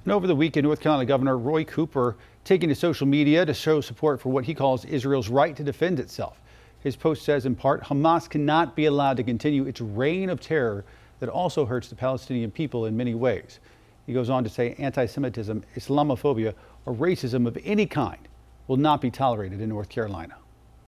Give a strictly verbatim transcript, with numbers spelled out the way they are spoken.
And over the weekend, North Carolina Governor Roy Cooper taking to social media to show support for what he calls Israel's right to defend itself. His post says, in part, Hamas cannot be allowed to continue its reign of terror that also hurts the Palestinian people in many ways. He goes on to say anti-Semitism, Islamophobia, or racism of any kind will not be tolerated in North Carolina.